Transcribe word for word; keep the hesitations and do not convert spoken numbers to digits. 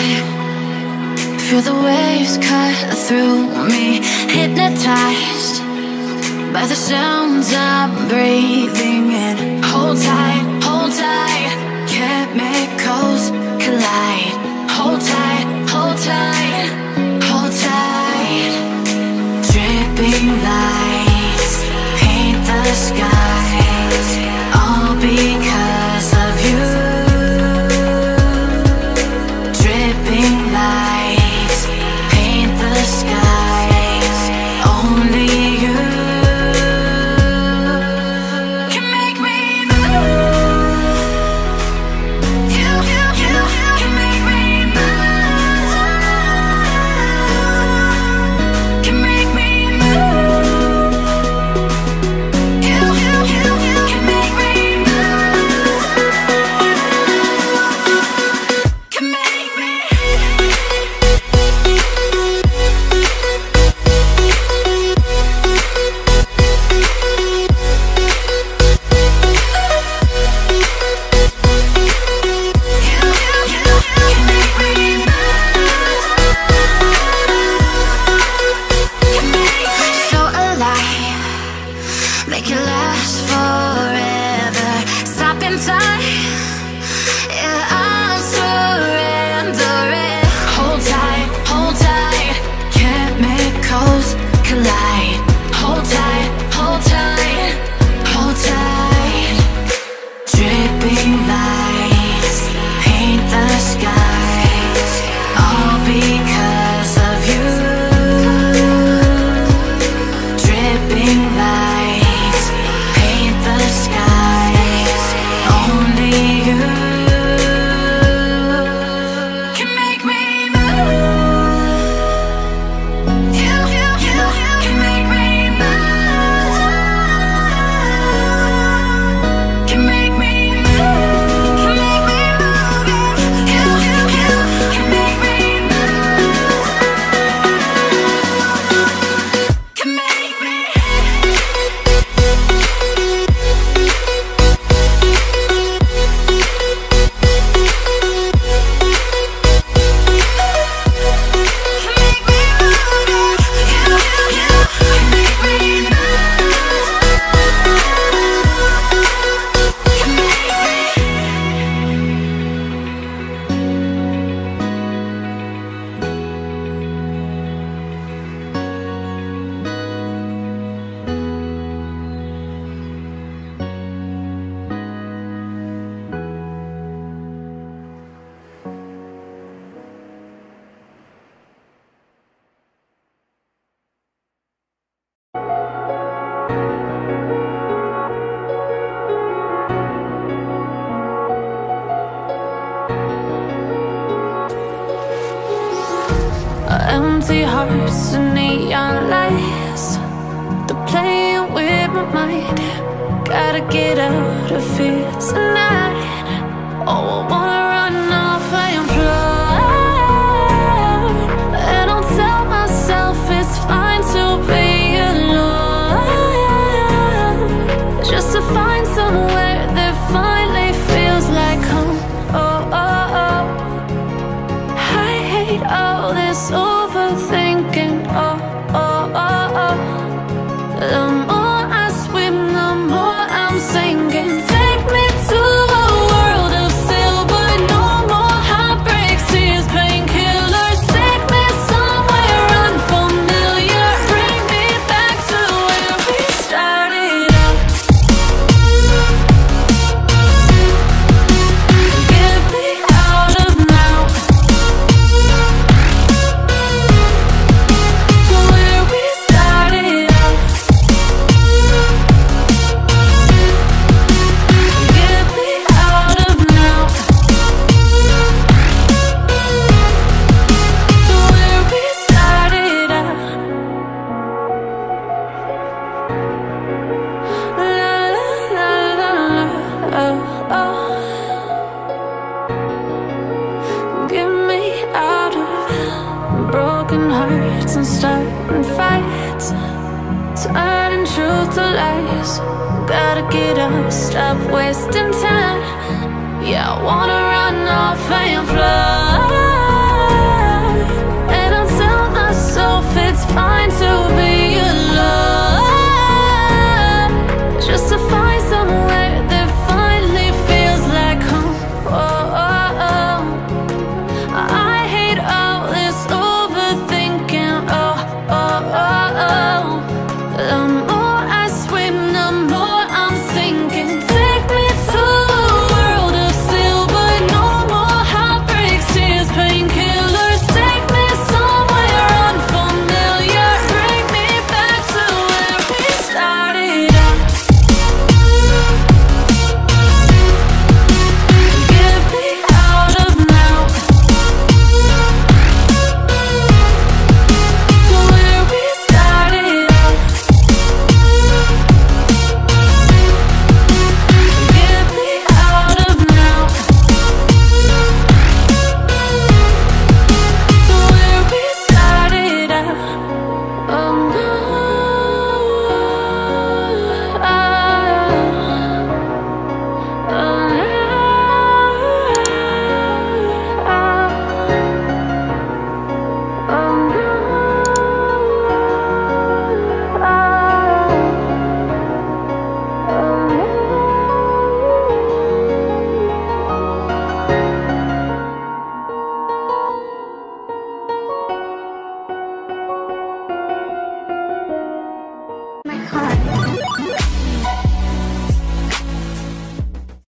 Feel the waves cut through me, hypnotized by the sounds I'm breathing in. Hold tight, hold tight, chemicals collide. Hold tight, hold tight, hold tight. Dripping lights paint the skies, all because of you. Dripping lights paint the skies, only you can make me move. You, you, you can make me move. Can make me move. You, you, you can make me move. Can make me. So alive, make it last forever. Stop in time, yeah, I'm surrendering. Hold tight, hold tight, chemicals collide. Hold tight, hold tight, hold tight. Dripping lights paint the skies, all because of you. Dripping lights paint the skies, only you can make me move. You, you, you can make me move. Can make me move. Can make me move. You, you, you can make me move. Can make me. Empty hearts and neon lights, they're playing with my mind. Gotta get out of here tonight. Oh, I wanna run off and fly, and I'll tell myself it's fine to be alone, just to find somewhere that finally feels like home. Oh, oh, oh. I hate all this overthinking. Oh, oh, oh, oh. The more I swim, the more I'm sinking. Take me to a world of silver. No more heartbreaks, tears, painkillers. Take me somewhere unfamiliar. Bring me back to where we started out. Get me out of now, to where we started out. Get me out of now, to where we started out. La la la la la, oh, oh. Get me out of broken hearts and starting fights, turning truth to lies. Gotta get up, stop wasting time. Yeah, I wanna run off and fly.